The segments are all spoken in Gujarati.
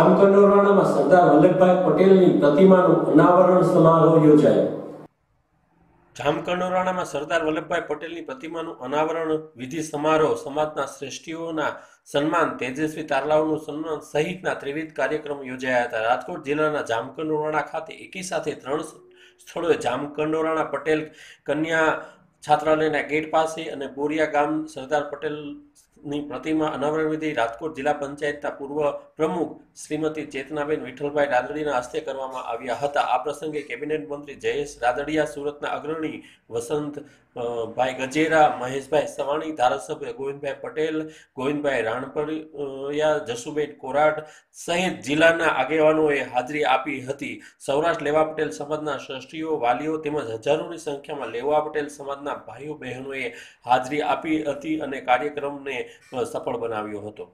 જામકંડોરણામાં સરદાર વલ્લભભાઈ પટેલની પ્રતિમાનું અનાવરણ સમારોહ યોજાયો। જામકંડોરણામાં સરદાર વલ્લભભાઈ પટેલની પ્રતિમાનું અનાવરણ વિધિ સમારોહ, સમાજના શ્રેષ્ઠીઓના સન્માન, તેજસ્વી તારલાઓનું સન્માન સહિતના ત્રિવિધ કાર્યક્રમો યોજાયા હતા। રાજકોટ જિલ્લાના જામકંડોરણા ખાતે એકી સાથે 3 સ્થળોએ જામકંડોરણા પટેલ કન્યા છાત્રાલયના ગેટ પાસે અને બોરિયા ગામ સરદાર પટેલની પ્રતિમા અનાવરણ વિધિ રાજકોટ જિલ્લા પંચાયતના પૂર્વ પ્રમુખ શ્રીમતી ચેતનાબેન વિઠ્ઠલભાઈ રાદડીના હસ્તે કરવામાં આવ્યા હતા। આ પ્રસંગે કેબિનેટ મંત્રી જયેશ રાદડિયા, સુરતના અગ્રણી વસંતભાઈ ગજેરા, મહેશભાઈ સવાણી, ધારાસભ્ય ગોવિંદભાઈ પટેલ, ગોવિંદભાઈ રાણપરિયા, જસુબેન કોરાટ સહિત જિલ્લાના આગેવાનોએ હાજરી આપી હતી। સૌરાષ્ટ્ર લેવા પટેલ સમાજના શ્રેષ્ઠીઓ, વાલીઓ તેમજ હજારોની સંખ્યામાં લેવા પટેલ સમાજના ભાઈઓ બહેનોએ હાજરી આપી હતી અને કાર્યક્રમને સફળ બનાવ્યો હતો।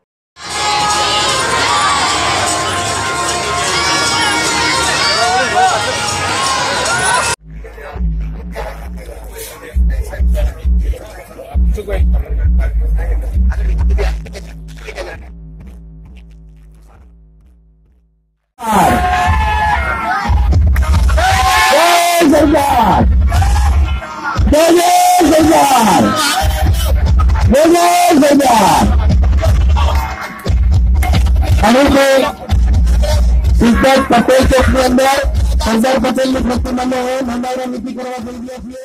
पटेल चौक के अंदर सरदार पटेल की प्रतिमा में अनावरण विधि करवा जई रह्या छीए।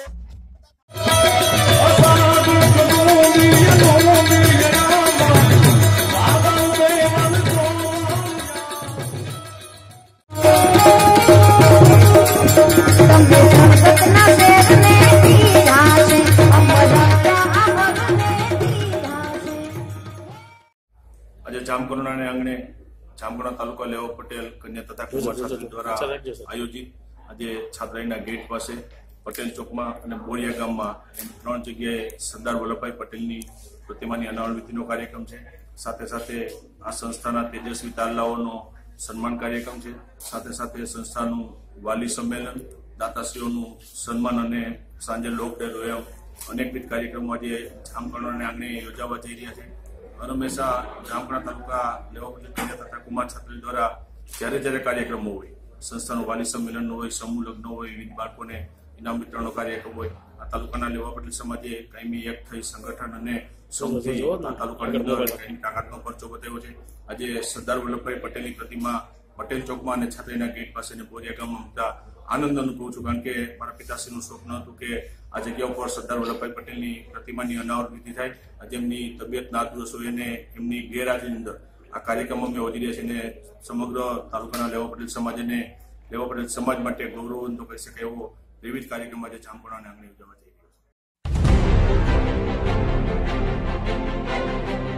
आज जामकंडोरણા आंगणे जामकंडोरણા तालुका लेवा पटेल कन्या तथा कुमार छात्रालय द्वारा आयोजित आज छात्रालयना गेट पास पटेल चौक में बोरिया गाम में 3 जगह सरदार वल्लभभाई पटेलनी प्रतिमानी अनावरण विधिनो कार्यक्रम है। साथे साथे आ संस्थाना तेजस्वी तारलाओनो सन्मान कार्यक्रम है। साथे साथे संस्थानु वाली सम्मेलन, दाताश्रीओनु सन्मान अने सांजे लोक डेरो एम अनेकविध कार्यक्रमों आज जामकंडोरણા आंगणे योजावा जई रह्या छे। हमेशा जामकंडોરણા तालुका लेवा पटेल कन्या तथा कुमार छात्रालय द्वारा જ્યારે જ્યારે કાર્યક્રમો હોય, સંસ્થાનું વાલી સંમેલન હોય, સમૂહ લગ્ન હોય, વિવિધ બાળકોને ઇનામ વિતરણનો કાર્યક્રમ હોય, આ તાલુકાના લેવા પટેલ સમાજે કાયમી એક થઈ સંગઠન અને સૌથી તાલુકાની અંદર કાયમી તાકાતનો પરચો બતાવ્યો છે। આજે સરદાર વલ્લભભાઈ પટેલની પ્રતિમા પટેલ ચોકમાં અને છાત્રાલયના ગેટ પાસે બોરિયા ગામમાં મૂકતા આનંદ અનુભવું છું, કારણ કે મારા પિતાશ્રીનું સ્વપ્ન હતું કે આ જગ્યા ઉપર સરદાર વલ્લભભાઈ પટેલની પ્રતિમાની અનાવરણ વિધિ થાય। આજે એમની તબિયત નાદુરસ્ત હોય અને એમની ગેરહાજરીની અંદર આ કાર્યક્રમ અમે વધી રહ્યા છે અને સમગ્ર તાલુકાના લેવા પટેલ સમાજ અને લેવા પટેલ સમાજ માટે ગૌરવવંતો કહી શકાય એવો વિવિધ કાર્યક્રમ આજે જામકંડોરણા આંગણે યોજાવા જઈ રહ્યો છે।